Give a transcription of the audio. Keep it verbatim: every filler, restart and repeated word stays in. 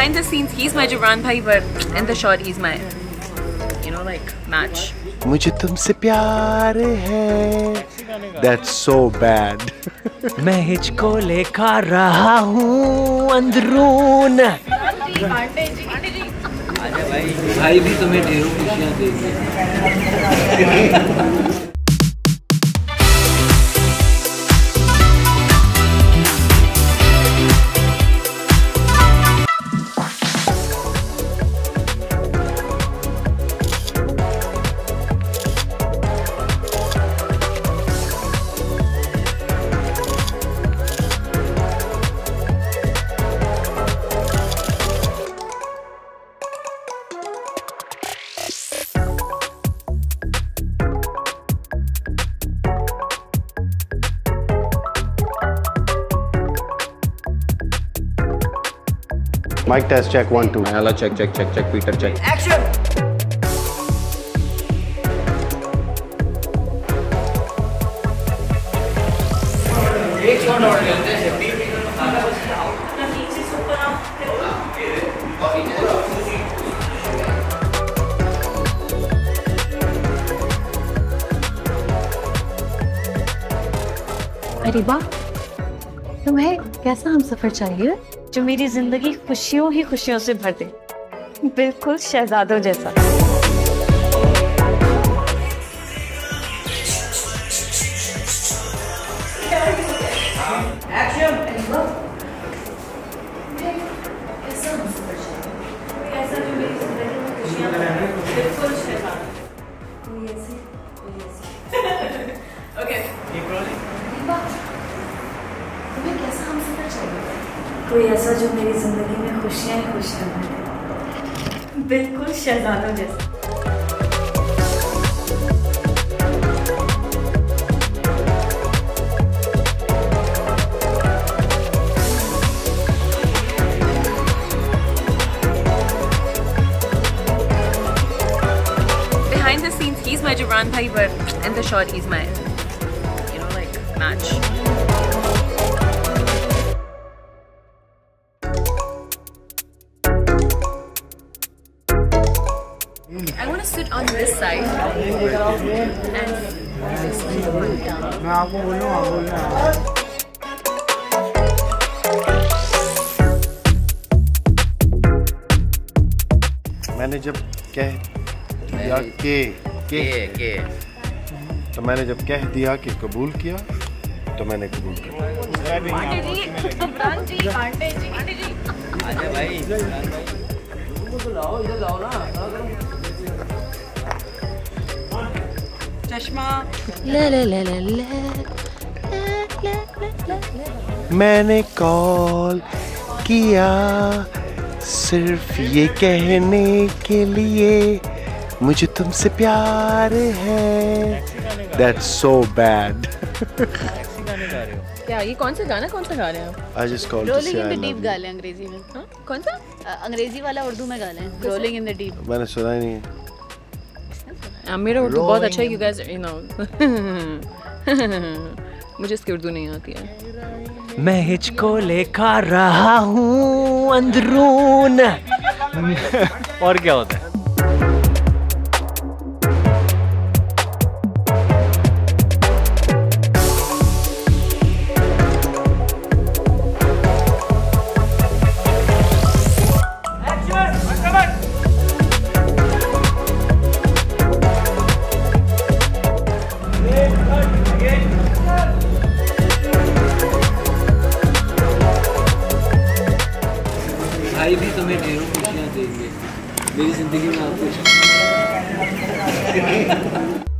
Behind the scenes, he's my Jabran bhai, but in the shot, he's my, you know, like match. मुझे तुमसे प्यार है. That's so bad. मैं हिचको लेकर रहा हूँ अंदरून. आजा भाई, भाई भी तुम्हें ढेरों खुशियाँ देंगे. Mic test check one two. Mayala check check check check. Peter check. Action. एक शॉट और लेते हैं. अरीबा, तुम्हें कैसा हम सफर चाहिए जो मेरी जिंदगी खुशियों ही खुशियों से भर दे, बिल्कुल शहजादों जैसा. कोई ऐसा जो मेरी जिंदगी में खुशियां ही खुशियां भरे, बिल्कुल शहजादों जैसा. Behind the scenes, he's my Jabran bhai, but in the shot, he's my, you know, like match. I want to sit on this side and मैं आपको बोलूँगा बोलना. मैंने जब कह दिया के के के तो मैंने जब कह दिया कि कबूल किया तो मैंने कबूल किया. आजा भाई. चश्मा. मैंने कॉल किया सिर्फ ये कहने के लिए मुझे तुमसे प्यार है. That's so bad. क्या ये कौन सा गाना कौन सा गा रहे हैं आप? I just called to rolling say in I the deep love गा you. लें अंग्रेजी में. हाँ? कौन सा? अंग्रेजी वाला उर्दू में गा लें. Rolling in the deep. मैंने सुना ही नहीं है. आ, मेरा उर्दू बहुत अच्छा है, you guys, you know. मुझे इसकी उर्दू नहीं आती है. मैं हिचको लेकर रहा हूँ अंदरून. और क्या होता है? भाई भी तुम्हें ढेरों खुशियाँ देंगे. मेरी जिंदगी में आप कुछ